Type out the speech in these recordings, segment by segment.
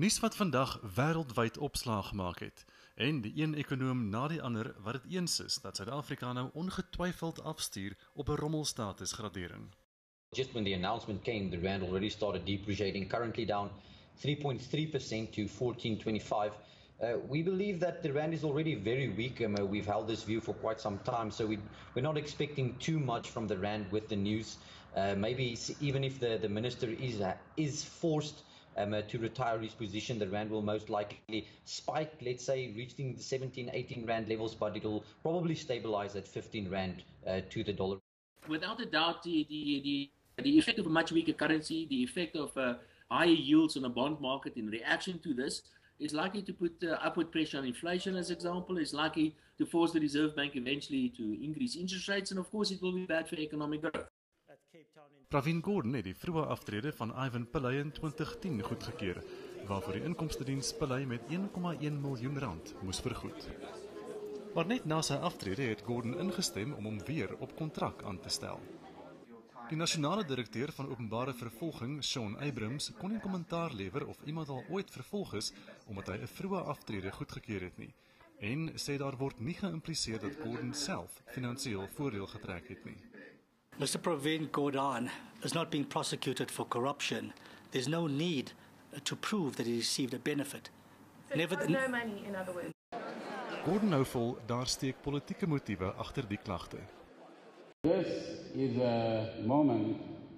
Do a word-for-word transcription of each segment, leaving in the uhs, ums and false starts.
Nuus wat vandag wêreldwyd opslag gemaak het, en die een ekonoom na die ander wat dit eens is dat Suid-Afrika nou ongetwyfeld afstuur op 'n rommelstatus gradering. Just when the announcement came, the rand already started depreciating, currently down three point three percent to fourteen twenty-five. Uh, we believe that the rand is already very weak. Um, uh, we've held this view for quite some time, so we, we're not expecting too much from the rand with the news. Uh, maybe even if the, the minister is, uh, is forced um, uh, to retire his position, the rand will most likely spike, let's say, reaching the seventeen, eighteen rand levels, but it'll probably stabilize at fifteen rand uh, to the dollar. Without a doubt, the, the, the, the effect of a much weaker currency, the effect of uh, higher yields on the bond market in reaction to this is likely to put uh, upward pressure on inflation, as example, is likely to force the Reserve Bank eventually to increase interest rates, and of course it will be bad for economic growth. Pravin Gordhan het die vroeë aftrede van Ivan Pillay in twintig tien goedgekeur, waarvoor die inkomstediens Pillay met een komma een miljoen rand moes vergoed. Maar net na sy aftrede het Gordhan ingestem om hom weer op kontrak aan te stel. Die nasionale direkteur van openbare vervolging, Shaun Abrams, kon nie kommentaar lewer of iemand al ooit vervolg is omdat hy 'n vroeë aftrede goedgekeur het nie, en sê daar word nie geïmpliseer dat Gordhan self finansiëel voordeel getrek het nie. Mister Pravin Gordhan is not being prosecuted for corruption. There's no need to prove that he received a benefit. So Never it no money, in other words. Gordhan hou vol, daar steek politieke motiewe agter die klagte. This is a moment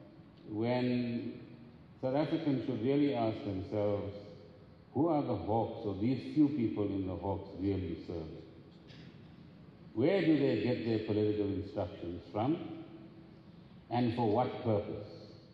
when South Africans should really ask themselves, who are the hawks or these few people in the hawks really serve? Where do they get their political instructions from? And for what purpose?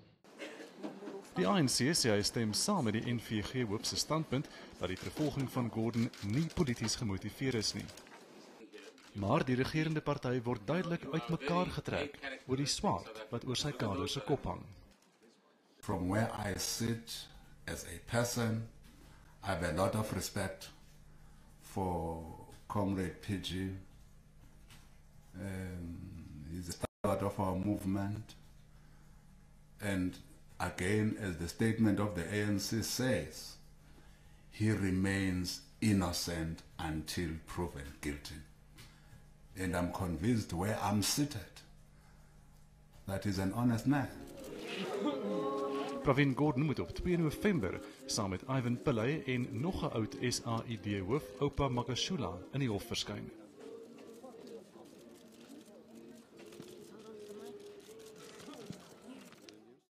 Die A N C sê hy stem saam met die N V G hoof se standpunt dat die vervolging van Gordhan nie polities gemotiveer is nie. Maar die regerende party word duidelik uitmekaar getrek oor die swaard wat oor sy kader se kop hang. From where I sit as a person, I have a lot of respect for Comrade P G. Um, he's a stalwart of our movement. And again, as the statement of the A N C says, he remains innocent until proven guilty. And I'm convinced where I'm seated, that is an honest man. Pravin Gordhan moet op twee November saam met Ivan Pillay en nog 'n oud S A I D hoof, Oupa Magashula, in die hof verskyn.